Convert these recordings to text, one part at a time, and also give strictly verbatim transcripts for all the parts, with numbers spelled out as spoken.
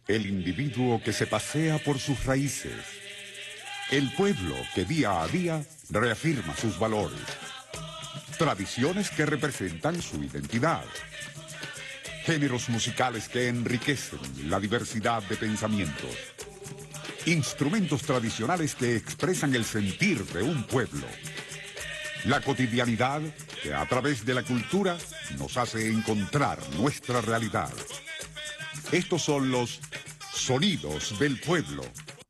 El individuo que se pasea por sus raíces. El pueblo que día a día reafirma sus valores. Tradiciones que representan su identidad. Géneros musicales que enriquecen la diversidad de pensamientos. Instrumentos tradicionales que expresan el sentir de un pueblo. La cotidianidad que a través de la cultura nos hace encontrar nuestra realidad. Estos son los sonidos del pueblo.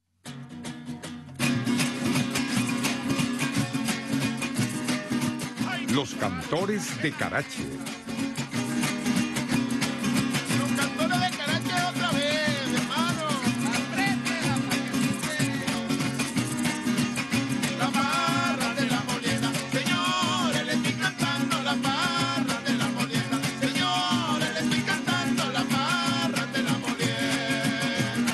Los cantores de Carache. Los cantores de Carache otra vez, hermano. La barra de la Molienda, señores, le estoy cantando la barra de la Molienda. Señores, le estoy cantando la barra de la Molienda.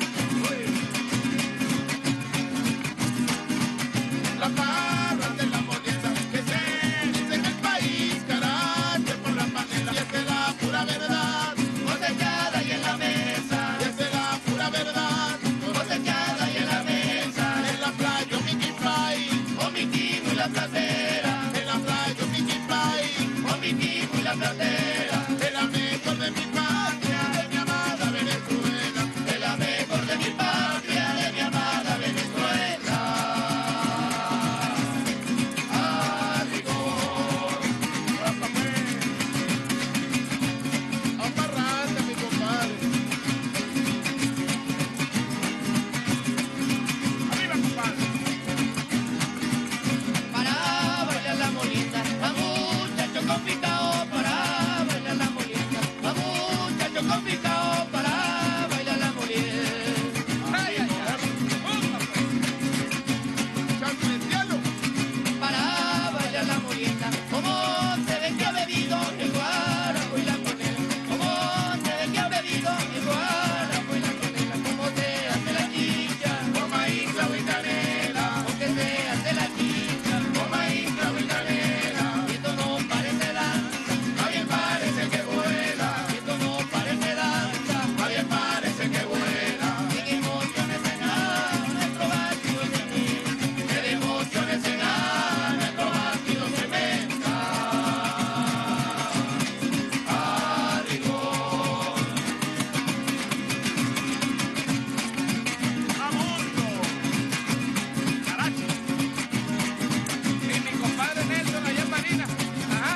La barra de la Molienda, que se dice en el país, Carache por la panela. Y esta es la pura verdad, cosechada y en la mesa. Y esta es la pura verdad, cosechada y en la mesa. En la playa, Mickey Fly, o mi timo y la platera. En la playa, Mickey Fly, o mi timo y la platera. Es la mejor de mi patria, de mi amada Venezuela. Es la mejor de mi patria, de mi amada Venezuela. A rigor, a parranda, mi compadre. Arriba, compadre. Para bailar la Molienda, a muchacho complicado. Para bailar la Molienda, a muchacho complicado. Para bailar la Molienda. Ay, ay, ay. Cielo. Para bailar la Molienda, como se ve que ha bebido el guarapo y la conela. Como se ve que ha bebido el guarapo y la conela. Como se hace la chicha, con maíz, clavo y canela. O que se hace la chicha, con maíz, clavo y canela. Y esto no parece danza, más bien parece que vuela. Y esto no parece danza, más bien parece que vuela. Sin emociones en nada, nuestro vacío es venir. Que de emociones en nada, nuestro vacío se mezcla. A rigor. A mundo. Carache. Y mi compadre Nelson allá en Marina. Ajá.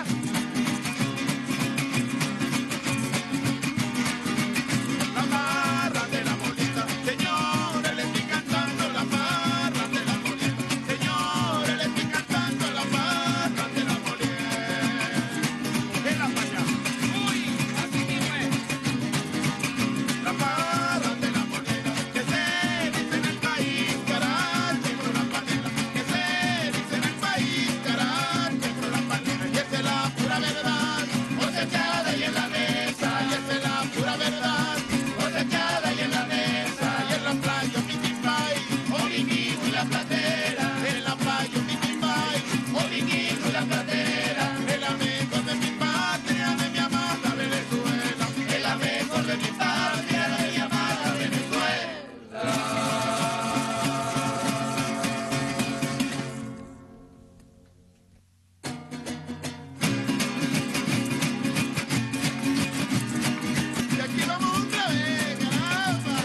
La barra de la Molienda, señores, le estoy cantando la barra de la Molienda. Señores, le estoy cantando la barra de la Molienda. De la playa. Uy, así mismo es. La barra de la Molienda, que se dice en el país, Carache por la panela. Que se dice en el país, Carache por la panela. Y esa es la pura verdad, cosechada y en la mesa. Y esa es la pura verdad, cosechada y en la mesa. Y en la playa, Mickey Fly, o Mickey y la platera. En la playa, Mickey Fly, o Mickey y la platera. Es la mejor de mi patria, de mi amada Venezuela. Es la mejor de mi patria, de mi amada Venezuela. Y aquí vamos otra vez, caramba.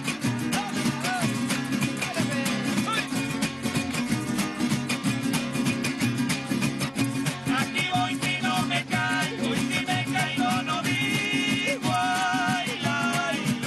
Aquí voy si no me caigo, y si me caigo no digo ay, ay,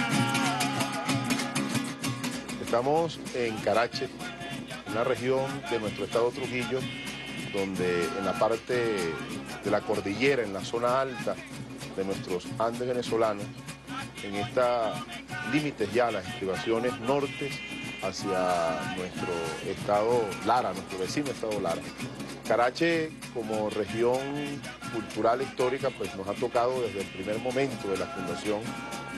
ay. Estamos en Carache, una región de nuestro estado Trujillo, donde en la parte de la cordillera, en la zona alta de nuestros Andes venezolanos, en esta límites ya, las estribaciones norte hacia nuestro estado Lara, nuestro vecino estado Lara. Carache, como región cultural histórica, pues nos ha tocado desde el primer momento de la fundación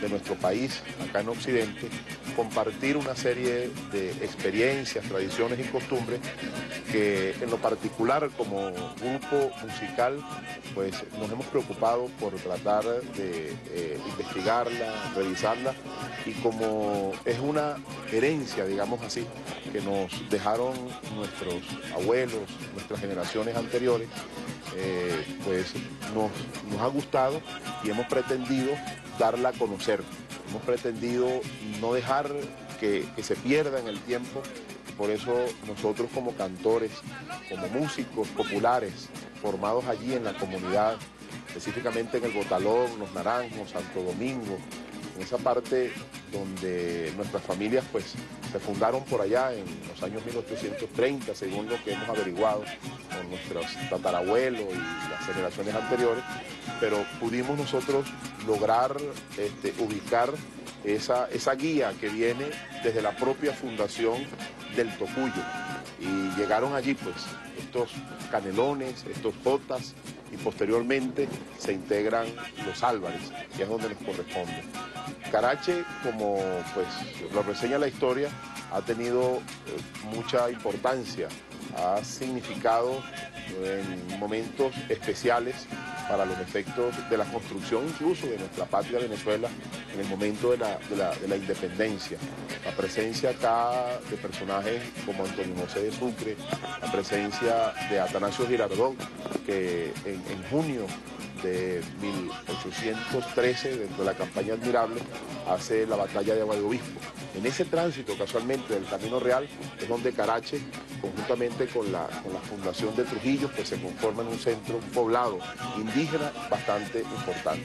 de nuestro país, acá en Occidente, compartir una serie de experiencias, tradiciones y costumbres que en lo particular como grupo musical pues nos hemos preocupado por tratar de eh, investigarla, revisarla, y como es una herencia, digamos así, que nos dejaron nuestros abuelos, nuestras generaciones anteriores, eh, pues nos, nos ha gustado y hemos pretendido darla a conocer. Hemos pretendido no dejar que, que se pierda en el tiempo, y por eso nosotros como cantores, como músicos populares, formados allí en la comunidad, específicamente en el Botalón, Los Naranjos, Santo Domingo, en esa parte donde nuestras familias pues se fundaron por allá en los años mil ochocientos treinta, según lo que hemos averiguado con nuestros tatarabuelos y las generaciones anteriores, pero pudimos nosotros lograr este, ubicar esa, esa guía que viene desde la propia fundación del Tocuyo, y llegaron allí pues estos canelones, estos jotas, y posteriormente se integran los Álvarez, que es donde nos corresponde. Carache, como pues lo reseña la historia, ha tenido eh, mucha importancia, ha significado eh, en momentos especiales para los efectos de la construcción incluso de nuestra patria Venezuela en el momento de la, de la, de la independencia. La presencia acá de personajes como Antonio José de Sucre, la presencia de Atanasio Girardot, que en, en junio de mil ochocientos trece, dentro de la campaña Admirable, hace la batalla de Agua de Obispo. En ese tránsito, casualmente, del Camino Real, es donde Carache, conjuntamente con la, con la Fundación de Trujillo, pues se conforma en un centro poblado indígena bastante importante.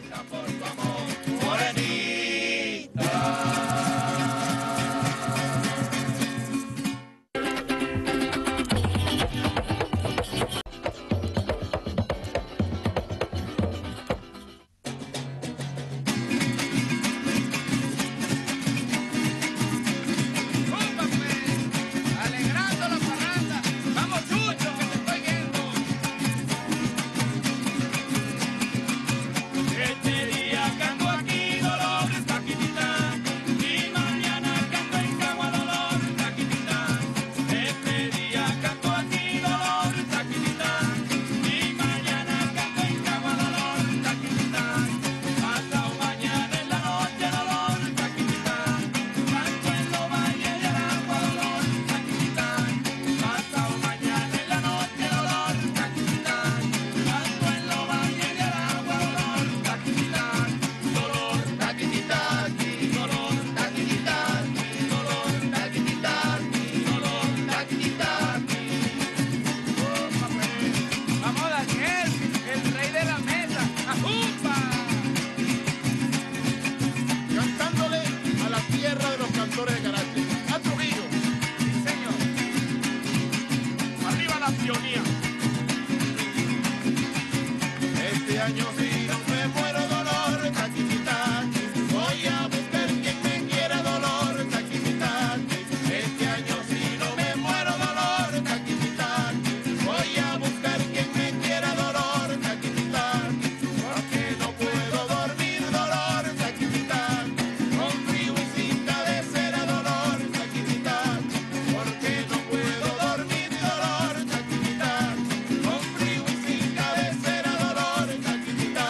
Este año sí no me muero dolor, taquititaqui. Voy a buscar quien me quiera dolor, taquititaqui. Este año sí no me muero dolor, taquititaqui. Voy a buscar quien me quiera dolor, taquititaqui. Porque no puedo dormir dolor, taquititaqui. Con frío y cinta de cera dolor, taquititaqui. Porque no puedo dormir dolor, taquititaqui. Con frío y cinta de cera dolor, taquititaqui.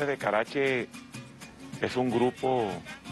Cantores de Carache es un grupo,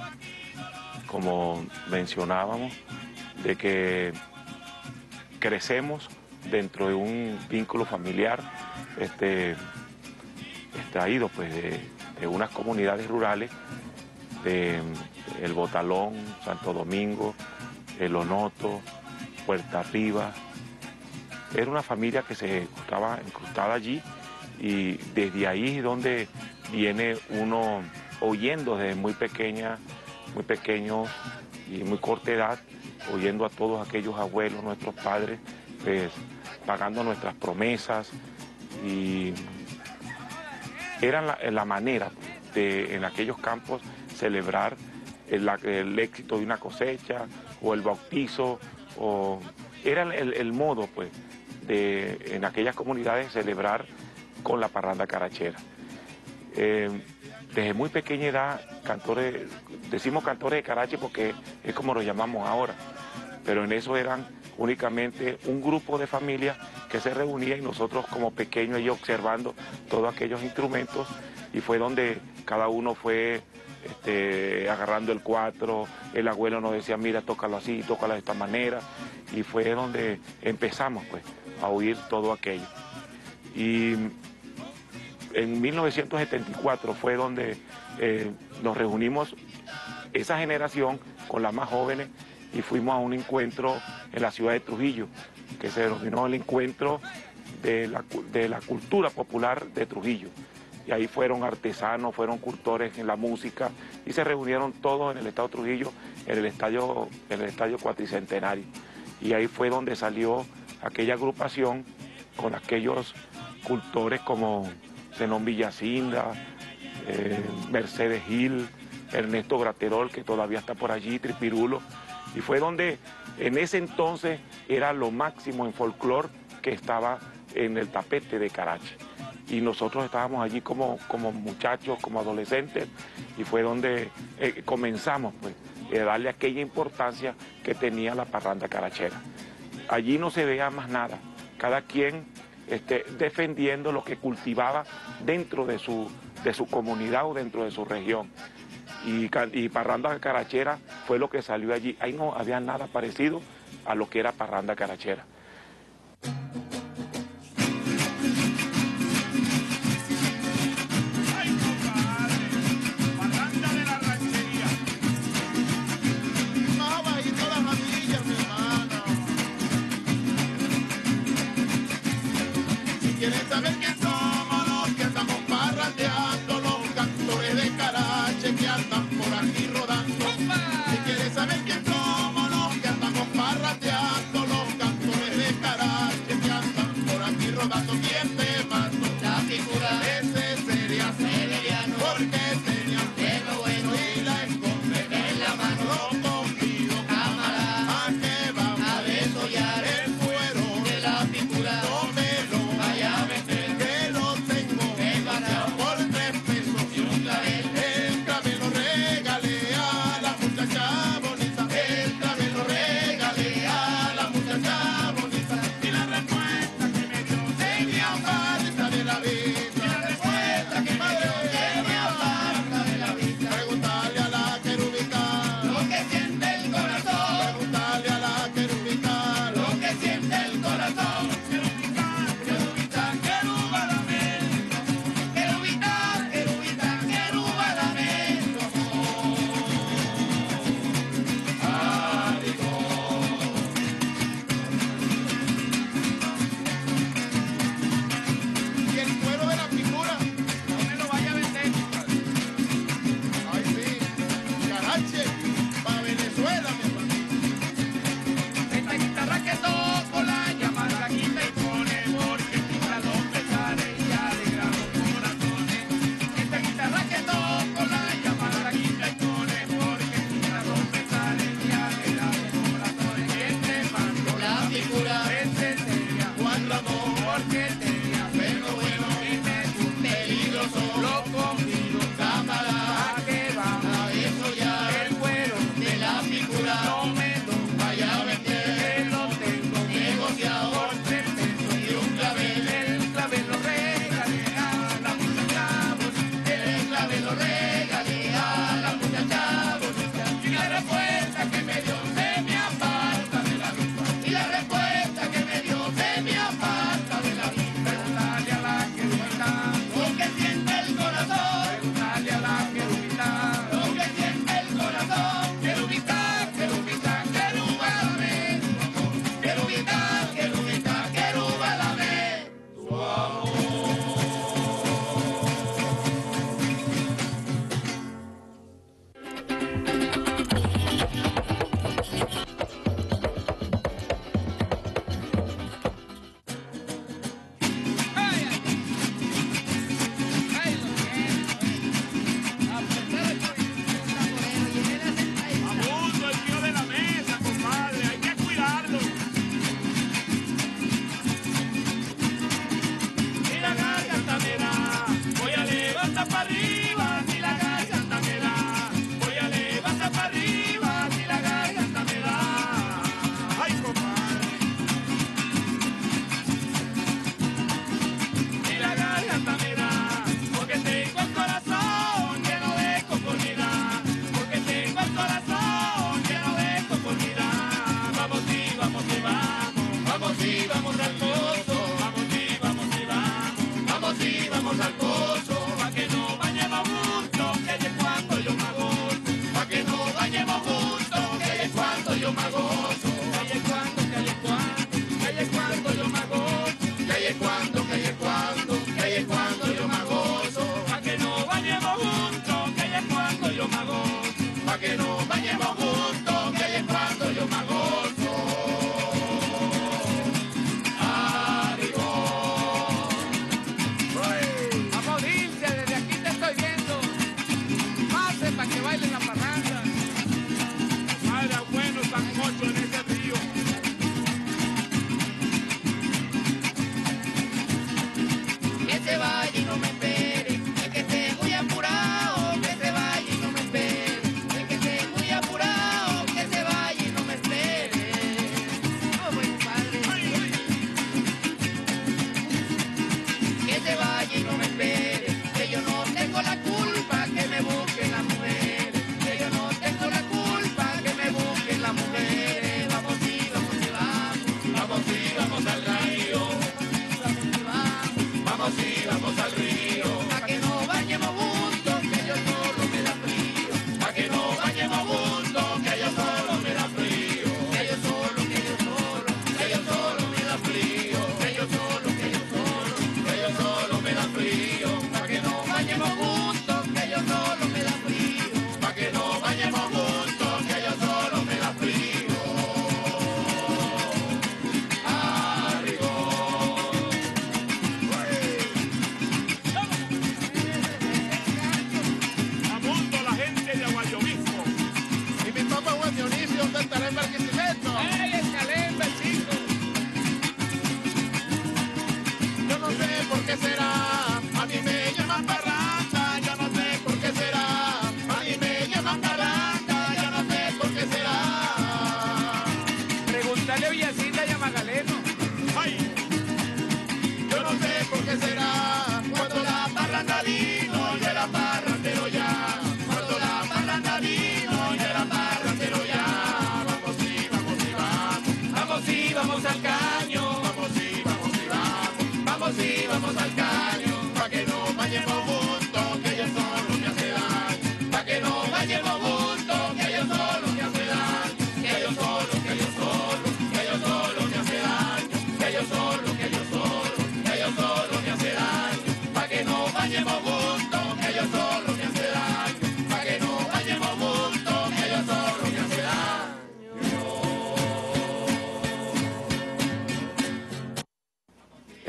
como mencionábamos, de que crecemos dentro de un vínculo familiar este, extraído pues, de, de unas comunidades rurales, de El Botalón, Santo Domingo, El Onoto, Puerta Arriba. Era una familia que se estaba incrustada allí y desde ahí es donde viene uno oyendo desde muy pequeña, muy pequeño y muy corta edad, oyendo a todos aquellos abuelos, nuestros padres, pues, pagando nuestras promesas, y era la, la manera de en aquellos campos celebrar el, el éxito de una cosecha o el bautizo, o era el, el modo pues de en aquellas comunidades celebrar con la parranda carachera. Eh, desde muy pequeña edad, cantores, decimos cantores de Carache porque es como lo llamamos ahora, pero en eso eran únicamente un grupo de familias que se reunía y nosotros como pequeños ahí observando todos aquellos instrumentos, y fue donde cada uno fue este, agarrando el cuatro, el abuelo nos decía, mira, tócalo así, tócalo de esta manera, y fue donde empezamos pues a oír todo aquello. Y en mil novecientos setenta y cuatro fue donde eh, nos reunimos esa generación con las más jóvenes y fuimos a un encuentro en la ciudad de Trujillo, que se denominó el encuentro de la, de la cultura popular de Trujillo. Y ahí fueron artesanos, fueron cultores en la música y se reunieron todos en el estado de Trujillo, en el estadio, en el estadio Cuatricentenario. Y ahí fue donde salió aquella agrupación con aquellos cultores como Zenón Villacinda, eh, Mercedes Gil, Ernesto Graterol, que todavía está por allí, Tripirulo, y fue donde en ese entonces era lo máximo en folclore que estaba en el tapete de Carache. Y nosotros estábamos allí como, como muchachos, como adolescentes, y fue donde eh, comenzamos pues, a darle aquella importancia que tenía la parranda carachera. Allí no se veía más nada, cada quien este, defendiendo lo que cultivaba dentro de su, de su comunidad o dentro de su región. Y, y parranda carachera fue lo que salió allí. Ahí no había nada parecido a lo que era parranda carachera. ¿Quieren saber quién somos los que andamos parrandeando? Los cantores de Carache que andan por aquí rodando. Si quieren saber quién somos los que andamos parrandeando, los cantores de Carache que andan por aquí rodando. ¿Quién te mandó? La figura. Ese sería Severiano, porque tenía de lo bueno y la esconde en la mano. Lo convido, cámara, a que vamos a desollar el cuero de la figura. Que lo tengo, por tres pesos y un clavel, el clavel lo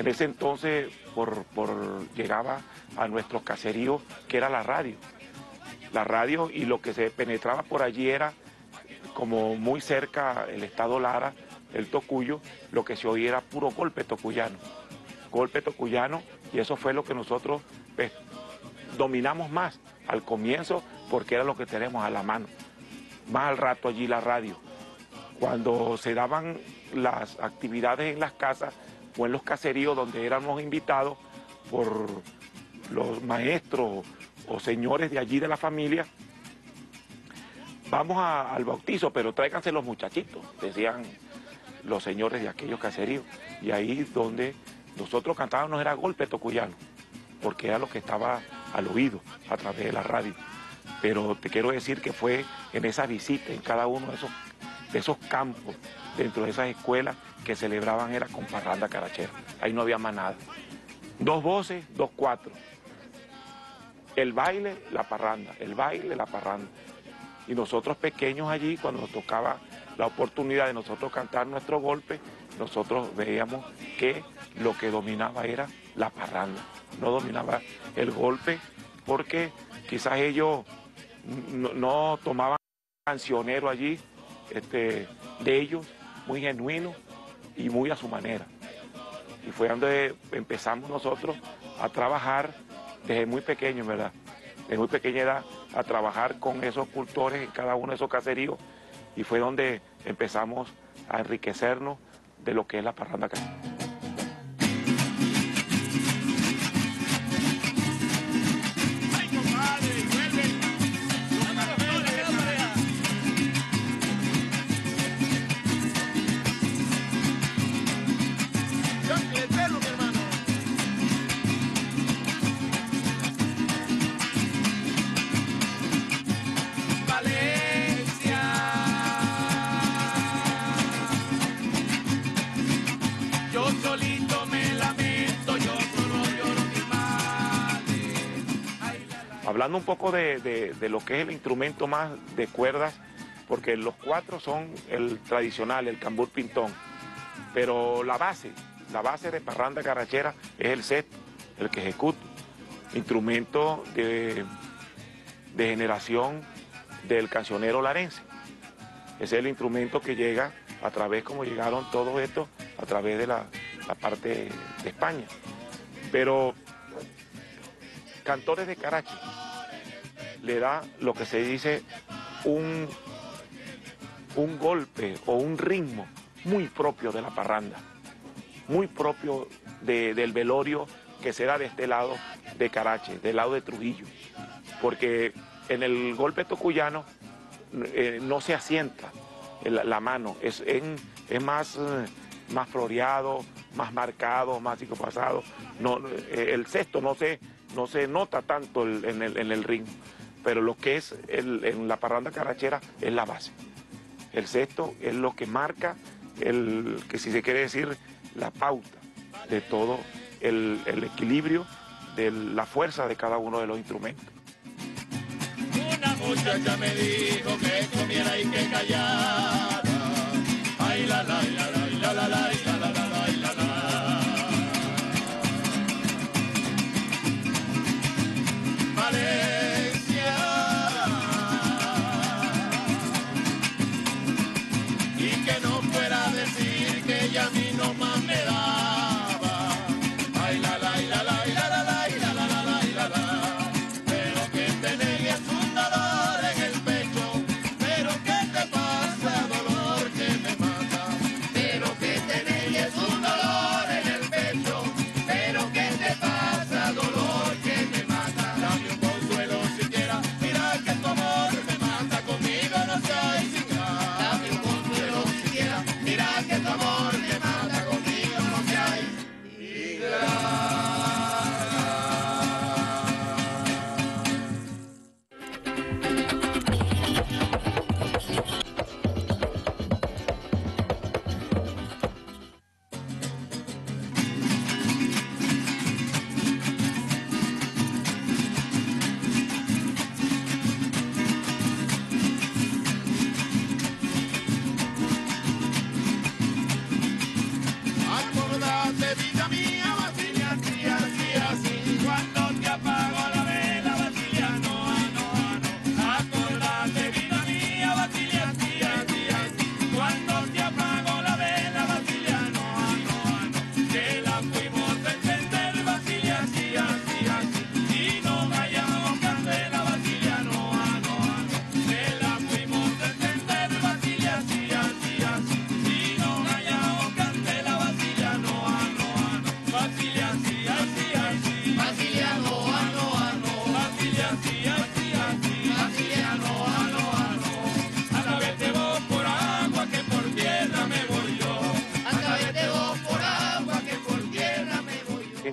En ese entonces por, por, llegaba a nuestros caseríos, que era la radio. La radio, y lo que se penetraba por allí era como muy cerca el estado Lara, el Tocuyo, lo que se oía era puro golpe tocuyano. Golpe tocuyano, y eso fue lo que nosotros pues, dominamos más al comienzo, porque era lo que tenemos a la mano. Más al rato allí la radio. Cuando se daban las actividades en las casas o en los caseríos donde éramos invitados por los maestros o señores de allí de la familia, vamos a, al bautizo, pero tráiganse los muchachitos, decían los señores de aquellos caseríos. Y ahí donde nosotros cantábamos era golpe tocuyano, porque era lo que estaba al oído a través de la radio. Pero te quiero decir que fue en esa visita, en cada uno de esos, de esos campos, dentro de esas escuelas, que celebraban era con parranda carachera. Ahí no había más nada. Dos voces, dos cuatro. El baile, la parranda, el baile, la parranda. Y nosotros pequeños allí, cuando nos tocaba la oportunidad de nosotros cantar nuestro golpe, nosotros veíamos que lo que dominaba era la parranda. No dominaba el golpe, porque quizás ellos no, no tomaban cancionero allí, este, de ellos, muy genuino y muy a su manera. Y fue donde empezamos nosotros a trabajar desde muy pequeños, ¿verdad? Desde muy pequeña edad, a trabajar con esos cultores en cada uno de esos caseríos, y fue donde empezamos a enriquecernos de lo que es la parranda carachera. Hablando un poco de, de, de lo que es el instrumento más de cuerdas, porque los cuatro son el tradicional, el cambur pintón, pero la base, la base de parranda carachera es el sesto, el que ejecuto, instrumento de, de generación del cancionero larense. Ese es el instrumento que llega a través, como llegaron todos estos, a través de la, la parte de España. Pero cantores de carache le da lo que se dice un, un golpe o un ritmo muy propio de la parranda, muy propio de, del velorio que será de este lado de Carache, del lado de Trujillo, porque en el golpe tocuyano eh, no se asienta la, la mano, es, en, es más, eh, más floreado, más marcado, más psicopasado. No, eh, el sexto no se, no se nota tanto el, en, el, en el ritmo, pero lo que es el, en la parranda carachera es la base. El sexto es lo que marca, el, que si se quiere decir, la pauta de todo el, el equilibrio, de la fuerza de cada uno de los instrumentos. Una muchacha me dijo que comiera y que callara. Ay, la, la, la, la, la, la, la, la, la, la, la, la. Valencia. Y que no fuera a decir que ella a mí no más me daba. Ay, la, la, la, la, la, la, la, la, la, la, la, la, la. Pero que tener es un dolor en el pecho. Pero que te pasa, dolor que me mata. Pero que tener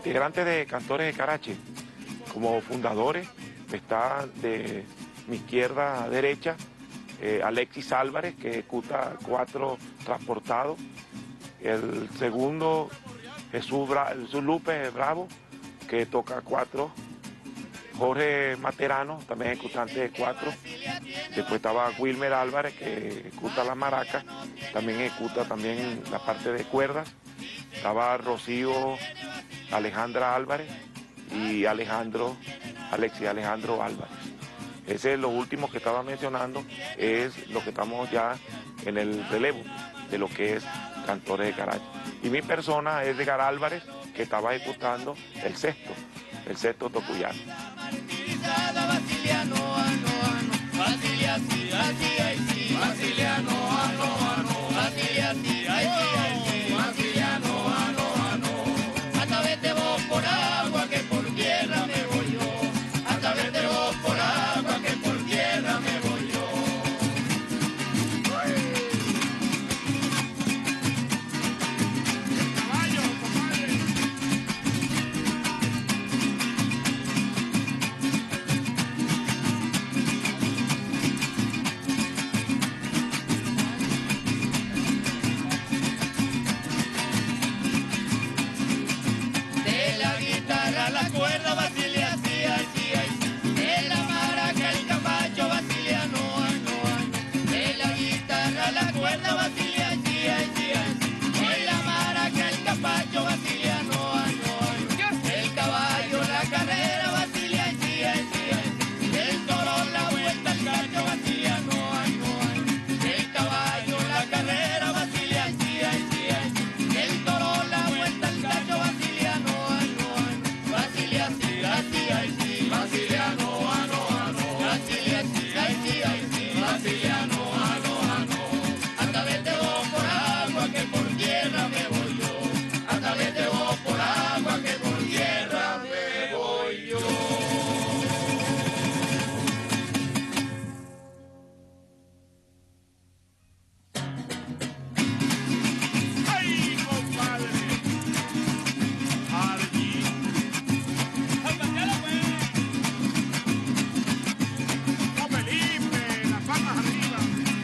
integrantes de Cantores de Carache, como fundadores, está de mi izquierda a derecha eh, Alexis Álvarez, que ejecuta cuatro transportados. El segundo, Jesús, Bra Jesús Lupe Bravo, que toca cuatro. Jorge Materano, también ejecutante de cuatro. Después estaba Wilmer Álvarez, que ejecuta las maracas, también ejecuta también la parte de cuerdas. Estaba Rocío Alejandra Álvarez y Alejandro, Alexis Alejandro Álvarez. Ese es lo último que estaba mencionando, es lo que estamos ya en el relevo de lo que es Cantores de Carache. Y mi persona es Edgar Álvarez, que estaba ejecutando el sexto, el sexto tocuyano. A través de vos por agua que por tierra me voy yo. A través de vos por agua que por tierra me voy yo. Caballo, compadre. De la guitarra a la cuerda Basilia, sí, ay, sí, ay, sí. De la maraca el caballo Basiliano, ay, no, ay. De la guitarra a la cuerda Basilia, sí, ay, sí, ay, sí. De la maraca el caballo Basiliano, ay, no, ay. El caballo la carrera Basilia, sí, ay, sí, ay, sí. Del toro la vuelta el gallo Basiliano, ay, no, ay. Del caballo la carrera Basilia, sí, ay, sí, ay, sí. Del toro la vuelta el gallo Basiliano, ay, no, ay. Basilia, sí, ay, sí, ay, sí. Basiliano, ah, no, ah, no. Basilia, sí, ay, sí, ay, sí. Basiliano, ah, no, ah, no. A través de vos por agua que por tierra me voy yo. A través de vos por agua que por tierra me voy yo. ¡Ay, compadre! Allí. ¡Ay, mañana, güey! ¡No, Felipe! ¡Las palmas arriba!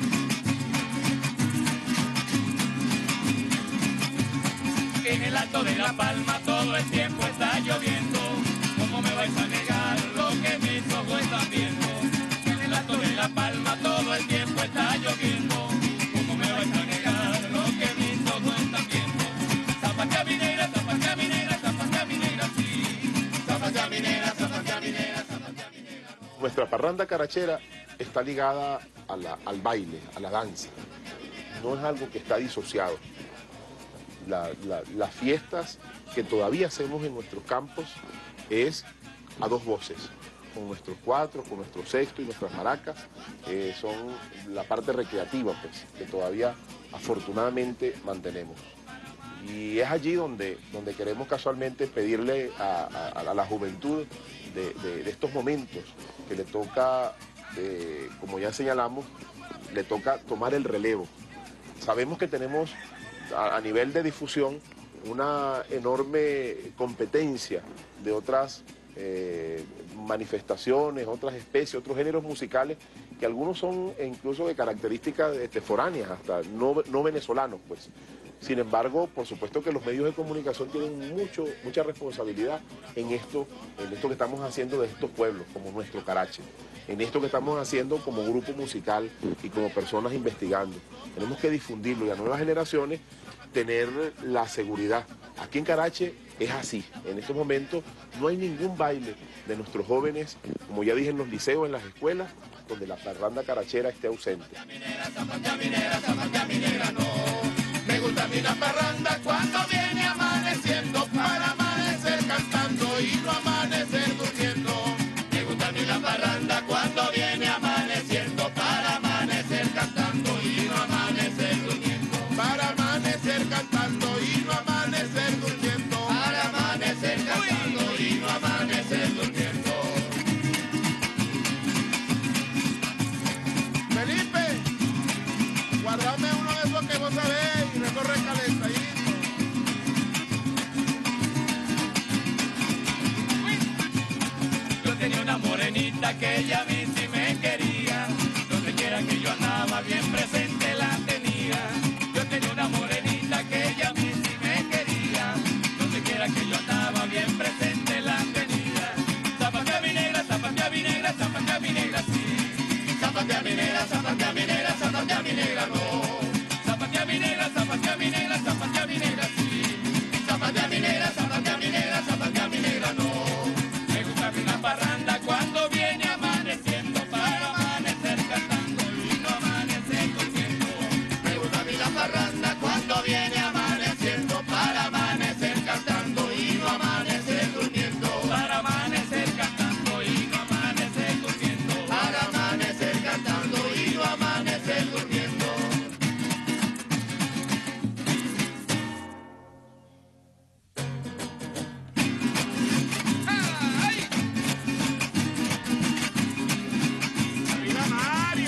En el alto de La Palma todo el tiempo está lloviendo. ¿Cómo me vais a negar lo que mis ojos están viendo? En el alto de La Palma todo el tiempo está lloviendo. ¿Cómo me vais a negar lo que mis ojos están viendo? Zapa caminera, zapa caminera, zapa caminera, sí. Zapa caminera, zapa caminera, zapa caminera. Nuestra parranda carachera está ligada a la- al baile, a la danza. No es algo que está disociado. La- la- las fiestas que todavía hacemos en nuestros campos es a dos voces, con nuestros cuatro, con nuestro sexto y nuestras maracas, eh, son la parte recreativa, pues, que todavía afortunadamente mantenemos. Y es allí donde, donde queremos casualmente pedirle a, a- a la juventud de, de- de estos momentos que le toca, eh, como ya señalamos, le toca tomar el relevo. Sabemos que tenemos a, a nivel de difusión una enorme competencia de otras eh, manifestaciones, otras especies, otros géneros musicales, que algunos son incluso de características este, foráneas, hasta no, no venezolanos, pues. Sin embargo, por supuesto que los medios de comunicación tienen mucho, mucha responsabilidad en esto, en esto que estamos haciendo de estos pueblos, como nuestro Carache, en esto que estamos haciendo como grupo musical y como personas investigando. Tenemos que difundirlo y a nuevas generaciones tener la seguridad. Aquí en Carache es así. En estos momentos no hay ningún baile de nuestros jóvenes, como ya dije, en los liceos, en las escuelas, donde la parranda carachera esté ausente. Me gusta a mí la parranda cuando viene amaneciendo, para amanecer cantando y no amanecer durmiendo. Me gusta a mí la parranda cuando viene amaneciendo, para amanecer cantando y no amanecer durmiendo. Para amanecer cantando y no amanecer durmiendo. Para amanecer cantando y no amanecer durmiendo. Felipe, guardame uno de esos que vos sabés y recorre calentadito. morenita que ella a mí sí me quería. Donde quiera que yo andaba bien presente la tenía. Yo tenía una morenita que ella a mí sí me quería. Donde quiera que yo andaba bien presente la tenía. Zapatea mi negra, zapatea mi negra, zapatea mi negra, sí. Zapatea mi negra, zapatea mi negra, zapatea mi negra, no. Zapatea mi negra, zapatea mi negra, zapatea mi negra, sí. Zapatea mi negra, zapatea mi negra, zapatea mi negra, no. Me gusta una parranda cuando viene amaneciendo para amanecer cantando y no amanecer durmiendo. Me gusta a mí la parranda cuando viene amaneciendo para amanecer cantando y no amanecer durmiendo. Para amanecer cantando y no amanecer durmiendo. Para amanecer cantando y no amanecer durmiendo. ¡Viva Mario!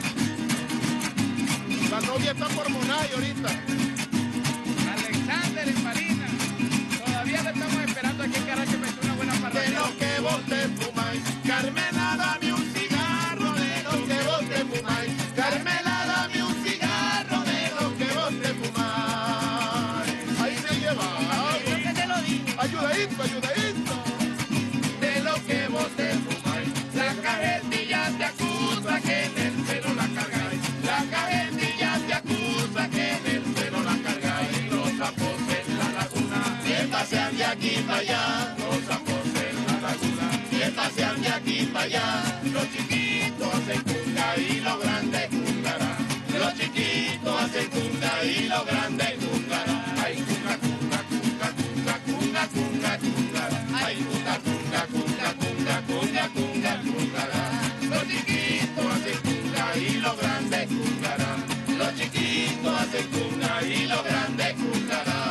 La novia está por Monay ahorita. Alexander en Marina. Todavía le estamos esperando aquí en Carache para hacer una buena De parranda. lo que vos te fumáis, Carmela, dame un cigarro. De lo que vos te fumáis, Carmela, dame un cigarro. De lo que vos te fumáis. Ahí se lleva. Creo que te lo digo. Ayudadito, ayudadito. De lo que vos te fumáis, la cajetilla te acusa que en el pelo la cargáis. La cajetilla te acusa que en el pelo la cargáis. Los sapos en la laguna se pasean de aquí para allá. Los sapos en la laguna se pasean de aquí para allá. Los chiquitos hacen cunga y los grandes cungarán. Los chiquitos hacen cunga y los grandes cungarán. Ay, cunga, cunga, cunga, cunga, cunga, cunga, cungarán. Ay, cunga, cunga, cunga, cunga, cunga, cunga, cungarán. Los chiquitos hacen cunga y los grandes cungarán. Los chiquitos hacen cunga y los grandes cungarán.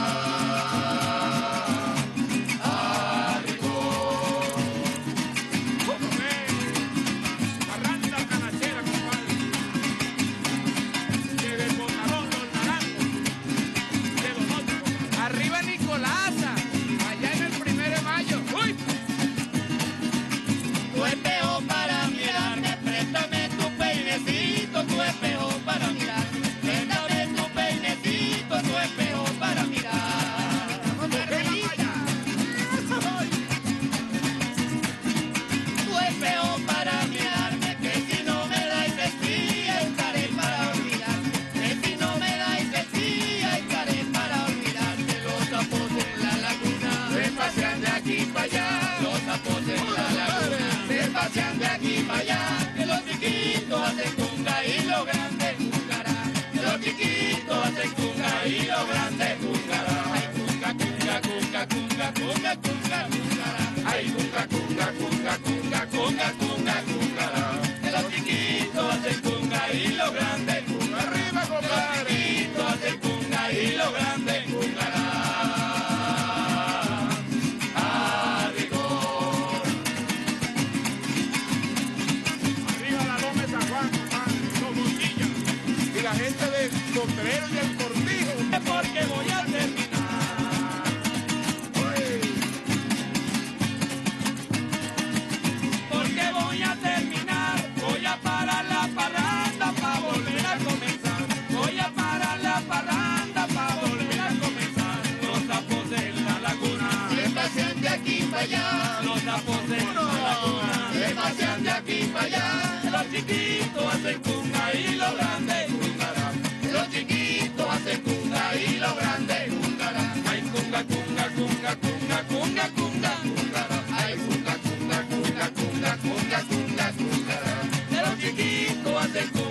¡Ah, rigor! Parranda canachera, compadre. Lleve el botarón, los naranjos. De los otros, compadre. Arriba Nicolasa. Allá en el primero de mayo. ¡Uy! Tu espejo para mirarme, préstame tu peinecito, tu espejo para mirar. Préstame tu peinecito, tu espejo para mirar. Tu espejo para mirarme, que si no me dais vestida, estaré para olvidar. Que si no me dais vestida, estaré para olvidarte. Los sapos en la laguna se pasean de aquí para allá. Los sapos en la laguna se pasean de aquí para allá. Que los chiquitos hacen cunga y los grandes cungarán. Que los chiquitos hacen cunga y los grandes cungarán. Ay, cunga, cunga, cunga, cunga, cunga, cunga, cungarán. Ay, cunga, cunga, cunga, cunga, cunga, cunga, cungarán. Que los chiquitos hacen cunga y los grandes cungarán. Arriba, Que los compadre. chiquitos hacen cunga y los grandes cungarán. A rigor. Arriba la Loma de San Juan, compadre. Los Montillos. Y la gente de Cotrero y el Cortijo. Porque voy a terminar. Porque voy a terminar. Voy a parar la parranda para volver a comenzar. Voy a parar la parranda para volver a comenzar. Los sapos en la laguna se pasean de aquí para allá. Los sapos en la laguna se pasean de aquí para allá. Los chiquitos hacen cunga y los grandes cungarán. Los chiquitos hacen cunga y los grandes cungarán. Ay, cunga, cunga, cunga, cunga, cunga, cunga, cungarán. Ay, cunga, cunga, cunga, cunga, cunga, cunga, cungarán. Los chiquitos hacen cunga.